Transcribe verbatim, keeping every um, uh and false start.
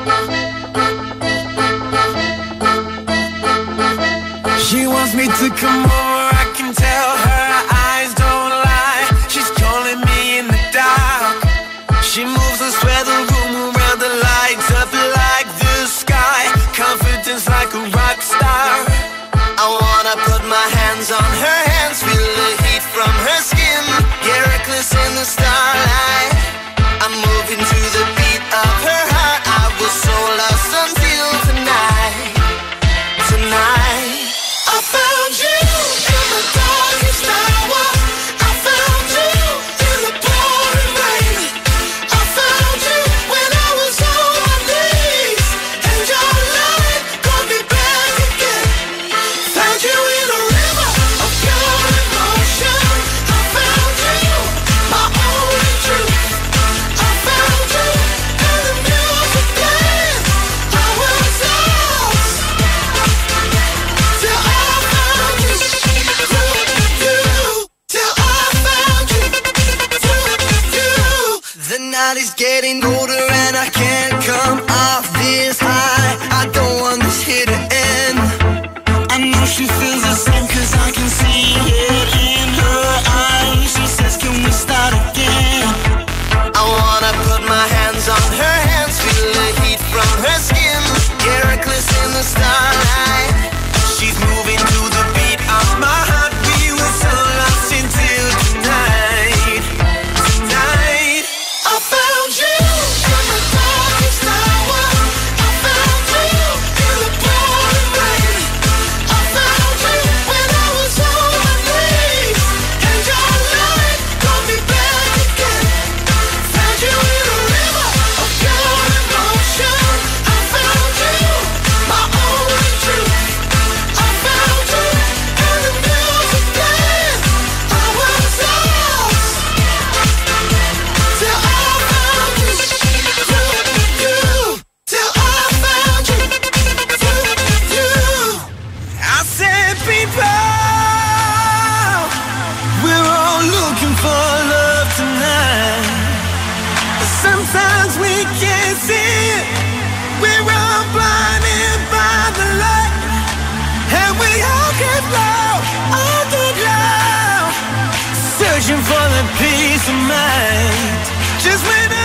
She wants me to come over, I can tell her eyes don't lie. She's calling me in the dark. She moves and swear the room around the lights up like the sky. Confidence like a rock star. I wanna put my hands on her hands, feel the heat from her skin. Get reckless in the starlight. I'm moving to the beat of her heart. I was so lost until tonight. Tonight I found you in the darkest hour. I found you in the pouring rain. I found you when I was on my knees, and your light brought me back again. Found you in a river of pure emotion. I found you, my only truth. I found you in the music playing. I was lost till I found you. Till I found you. The night is getting older and I can't come off this high. I don't want this here to end. I know she feels the same, cause I can see it in her eyes. She says, can we start again? I wanna put my hands on her hands, feel the heat from her skin. Get reckless in the starlight. She's moving to the beat of my heart. We were so lost until tonight. Tonight I found you in the darkest hour. I found you in the pouring rain. I found you when I was on my knees, and your light brought me back again. Found you in a river of pure emotion. I found you, my only truth. I found you in the music playing. I was lost till I found you. Till I found you. I said, people, we're all looking for love tonight. Sometimes we can't see it. We're all blinded by the light, and we all get low underground, searching for the peace of mind. Just when I